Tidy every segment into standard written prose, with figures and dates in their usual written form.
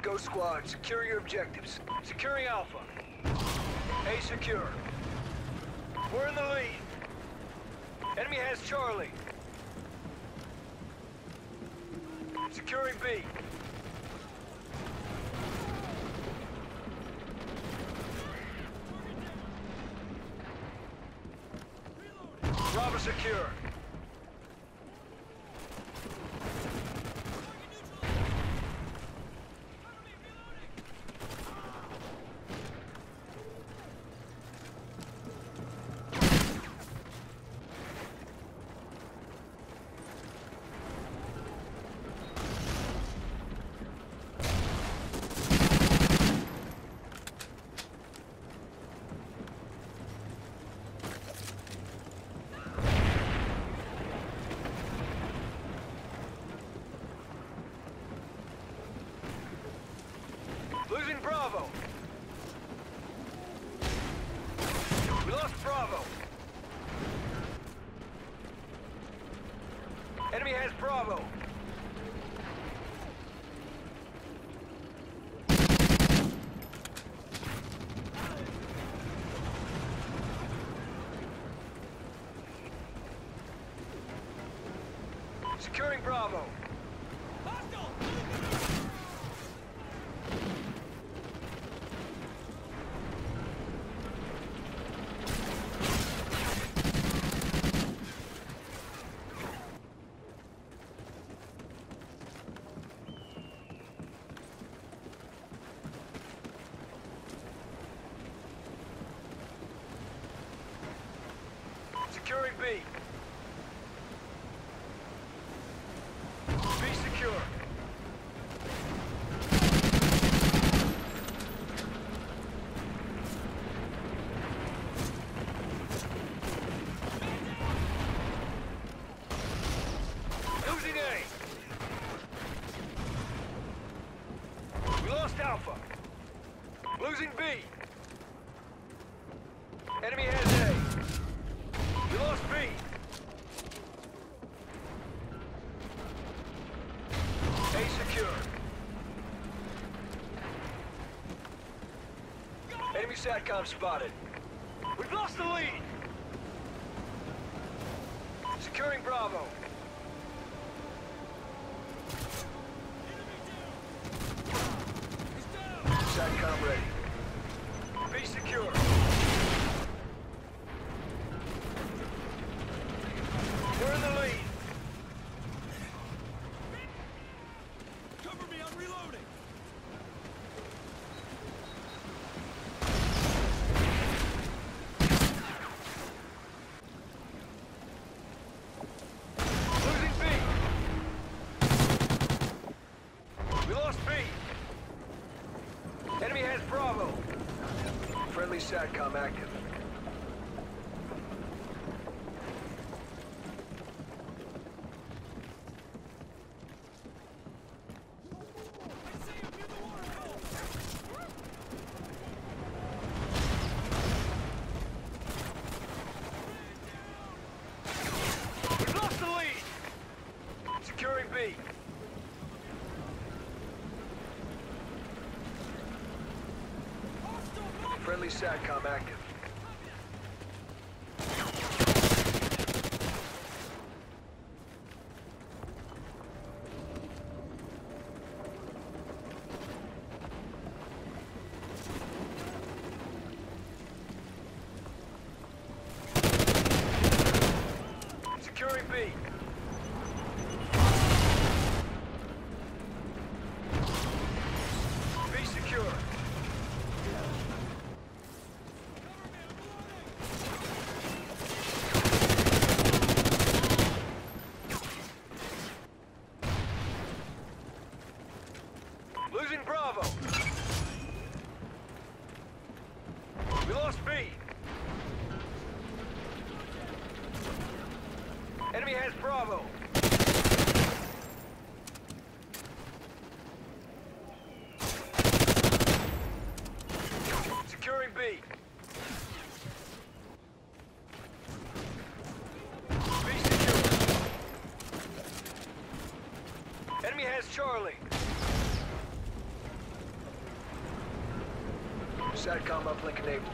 Go squad, secure your objectives. Securing Alpha. A secure. We're in the lead. Enemy has Charlie. Securing B. Bravo secure. Losing Bravo. We lost Bravo. Enemy has Bravo. Securing Bravo. Securing B. B secure. Losing A. We lost Alpha. Losing B. Enemy has A. We lost B. A secure. Enemy SATCOM spotted. We've lost the lead. Securing Bravo. SATCOM ready. B secure. We're in the lead. Cover me, I'm reloading. Losing B. We lost B. Enemy has Bravo. Friendly SATCOM active. We've lost the lead. Securing B. Friendly SATCOM active. Securing B. B secure. Losing Bravo. We lost B. Enemy has Bravo. Securing B. B secure. Enemy has Charlie. SATCOM uplink enabled.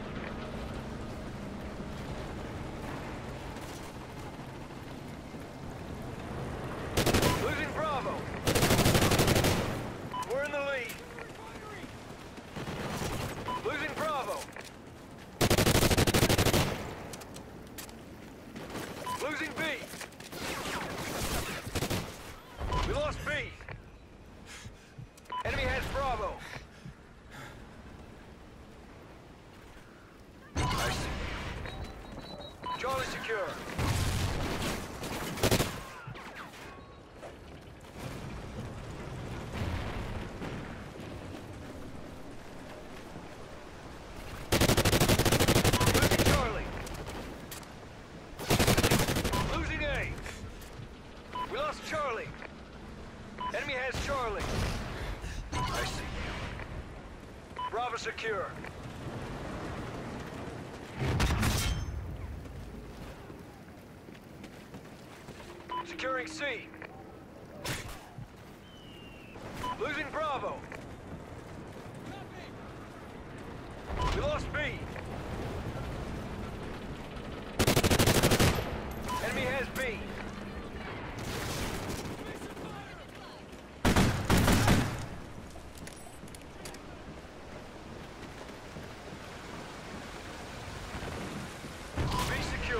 Losing Bravo. We're in the lead. Losing Bravo. Losing B. We lost B. Enemy has Bravo. I see. Charlie secure. Losing Charlie. Losing A. We lost Charlie. Enemy has Charlie. I see. Bravo secure. Securing C. Losing Bravo. We lost B. Enemy has B. B secure.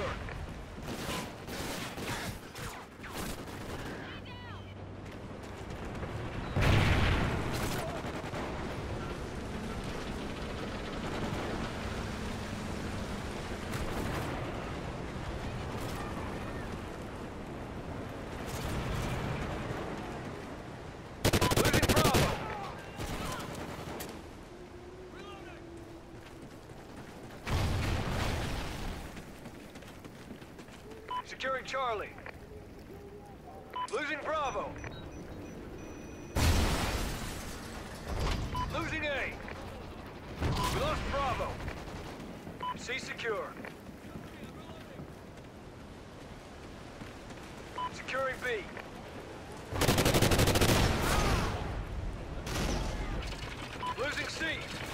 Losing Bravo. Securing Charlie. Losing Bravo. Losing A. We lost Bravo. C secure. Securing B. Losing C.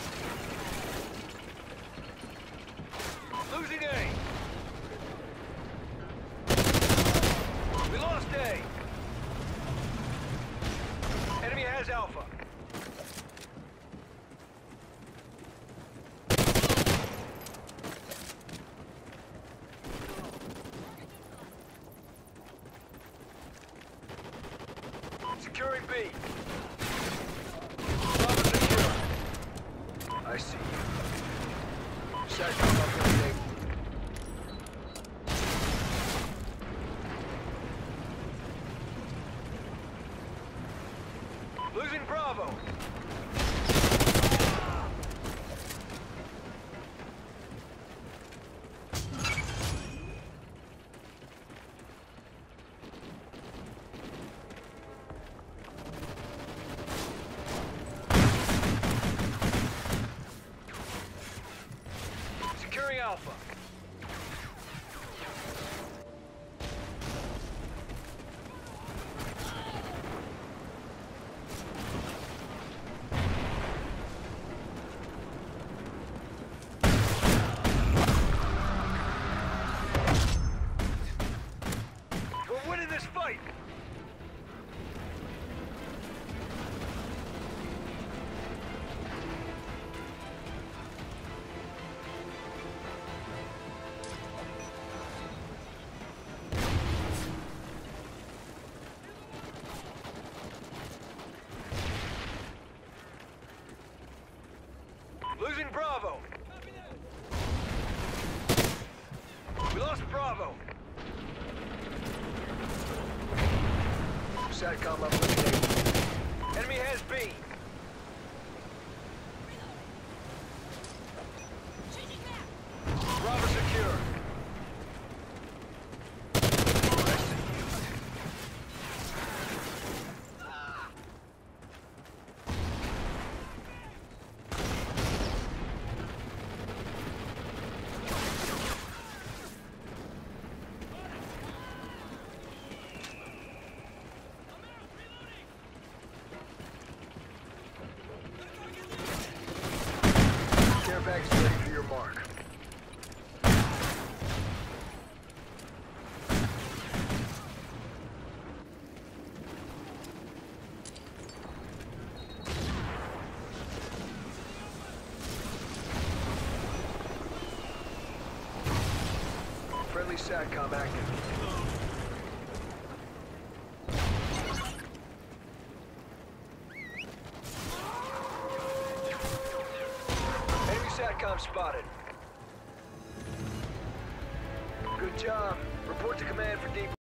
Losing A. We lost A. Enemy has Alpha. Securing B. Bravo secure. I see. SATCOM uplink enabled. Losing Bravo. Securing Alpha. We're winning this fight. Losing Bravo. We lost Bravo. SATCOM uplink enabled. Enemy has B. Bravo secure. Friendly SATCOM active. Enemy SATCOM spotted. Good job. Report to command for deep.